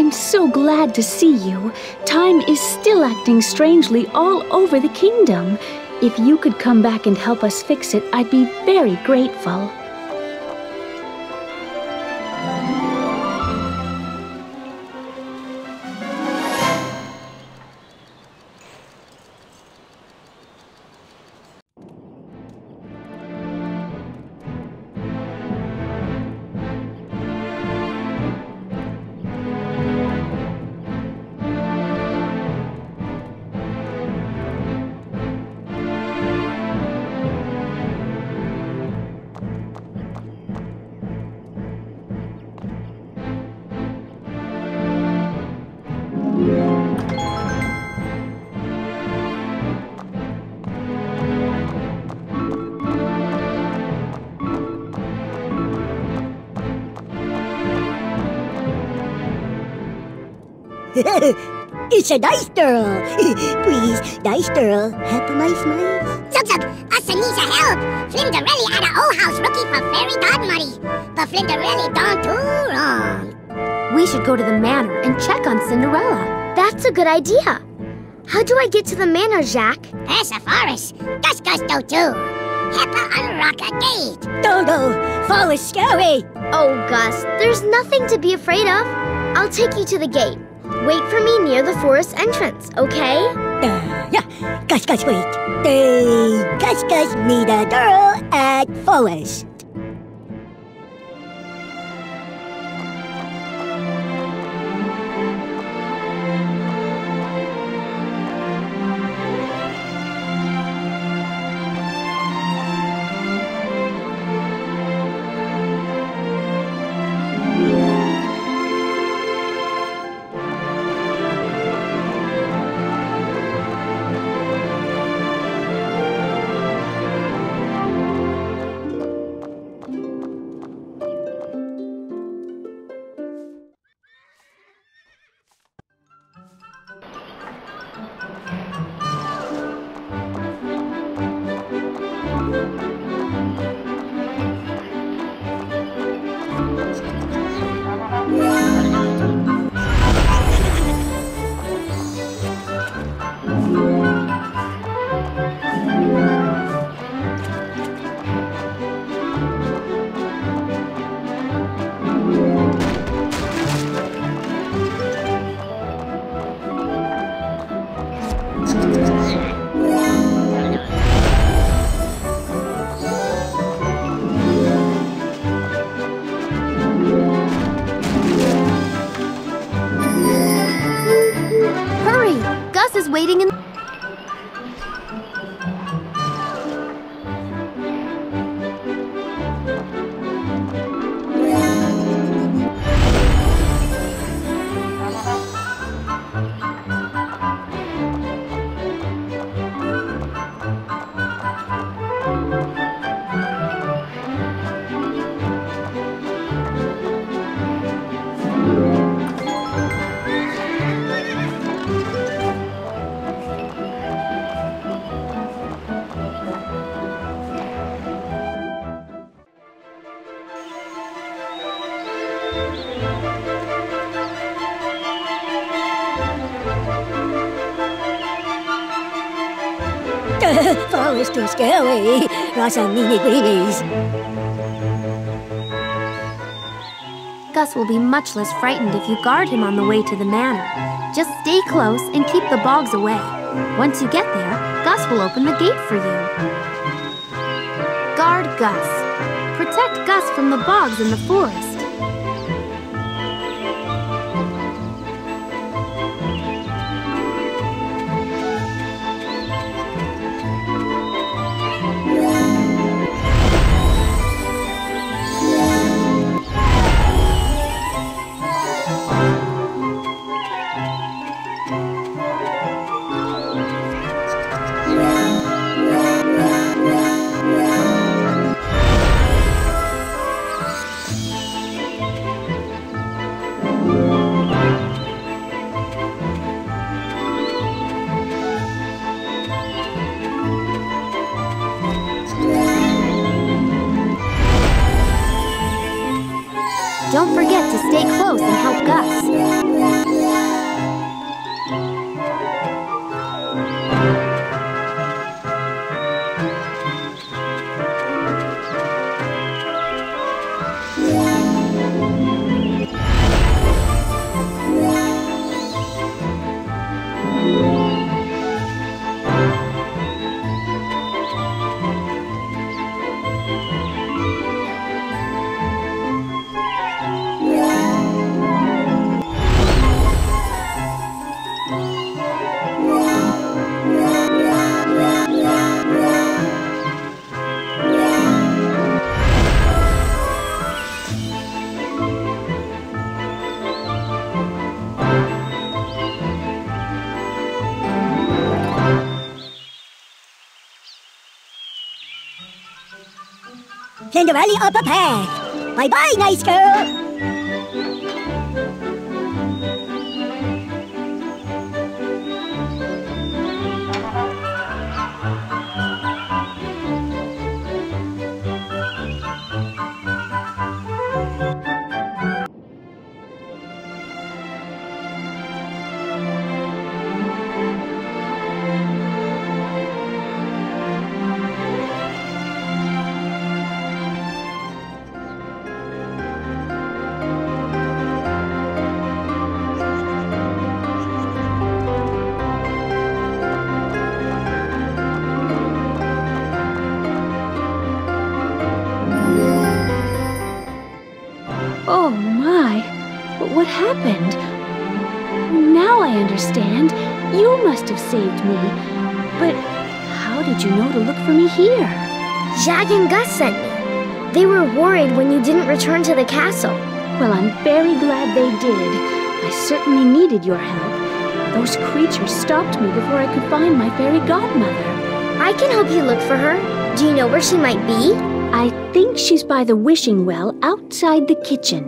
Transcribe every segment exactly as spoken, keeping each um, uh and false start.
I'm so glad to see you. Time is still acting strangely all over the kingdom. If you could come back and help us fix it, I'd be very grateful. It's a nice girl. Please, nice girl, help my smile. Zug Zug, us needs a help. Flinderelli at a old house looking for fairy godmother. But Flinderelli done too wrong. We should go to the manor and check on Cinderella. That's a good idea. How do I get to the manor, Jack? Past the forest. Gus Gus do too. Help her unlock a gate. Don't go. Forest scary. Oh, Gus, there's nothing to be afraid of. I'll take you to the gate. Wait for me near the forest entrance, okay? Uh, yeah. Gus Gus wait. They Gus Gus need a girl at forest. Is waiting in... Forest too scary. Lots of meanie greenies. Gus will be much less frightened if you guard him on the way to the manor. Just stay close and keep the bogs away. Once you get there, Gus will open the gate for you. Guard Gus. Protect Gus from the bogs in the forest. Don't forget to stay close and help Gus. Flinderelli up a path. Bye-bye, nice girl. Oh my, but what happened? Now I understand. You must have saved me. But how did you know to look for me here? Jag and Gus sent me. They were worried when you didn't return to the castle. Well, I'm very glad they did. I certainly needed your help. Those creatures stopped me before I could find my fairy godmother. I can help you look for her. Do you know where she might be? I think she's by the wishing well outside the kitchen.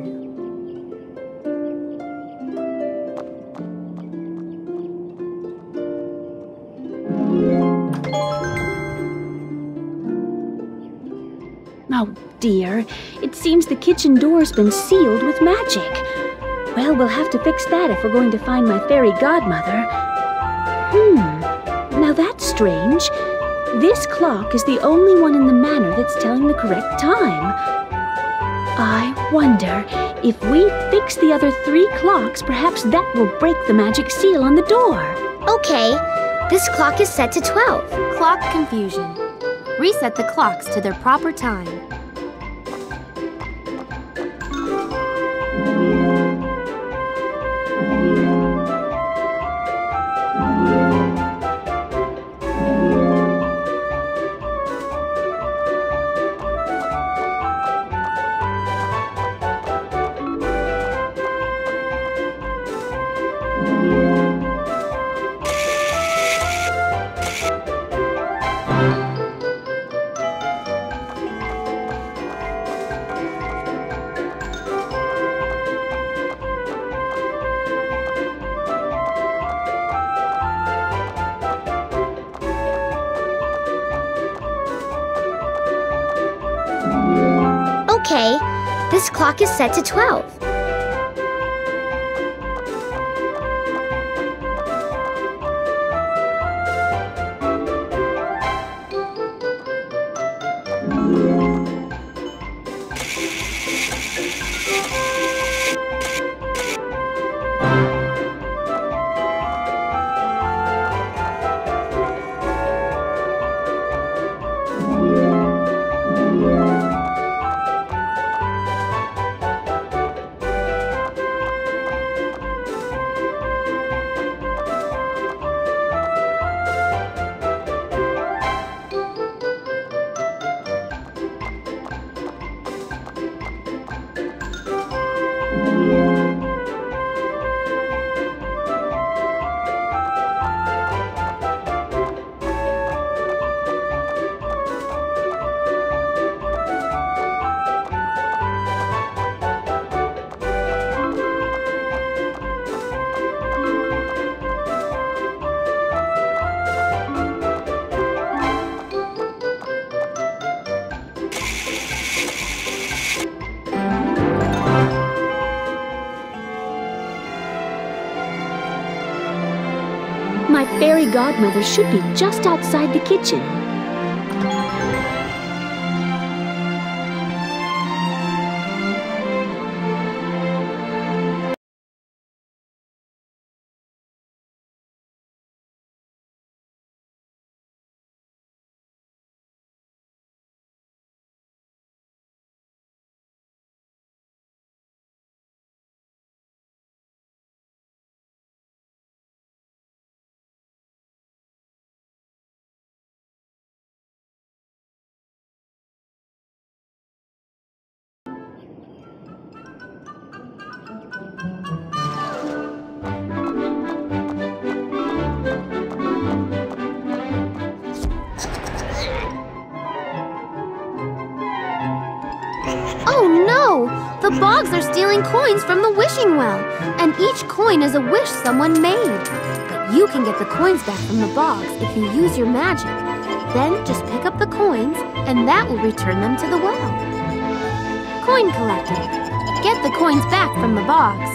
Oh dear, it seems the kitchen door's been sealed with magic. Well, we'll have to fix that if we're going to find my fairy godmother. Hmm, now that's strange. This clock is the only one in the manor that's telling the correct time. I wonder, if we fix the other three clocks, perhaps that will break the magic seal on the door. Okay, this clock is set to twelve. Clock confusion. Reset the clocks to their proper time. Okay, this clock is set to twelve. My fairy godmother should be just outside the kitchen. The Bogs are stealing coins from the wishing well, and each coin is a wish someone made. But you can get the coins back from the Bogs if you use your magic. Then just pick up the coins, and that will return them to the well. Coin collecting. Get the coins back from the Bogs.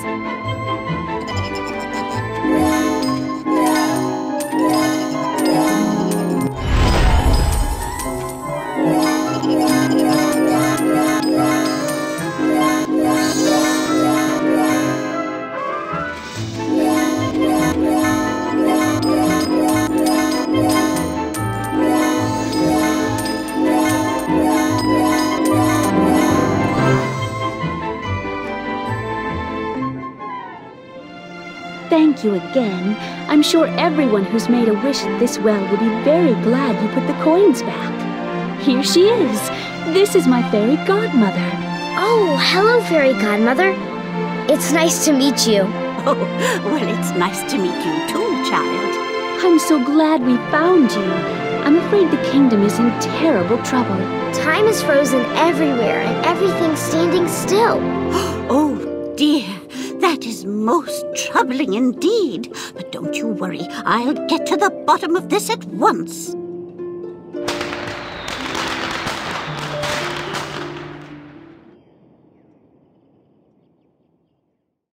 Thank you again. I'm sure everyone who's made a wish at this well will be very glad you put the coins back. Here she is. This is my fairy godmother. Oh, hello, Fairy Godmother. It's nice to meet you. Oh, well, it's nice to meet you too, child. I'm so glad we found you. I'm afraid the kingdom is in terrible trouble. Time is frozen everywhere and everything's standing still. Oh, dear. That is most troubling indeed. But don't you worry. I'll get to the bottom of this at once.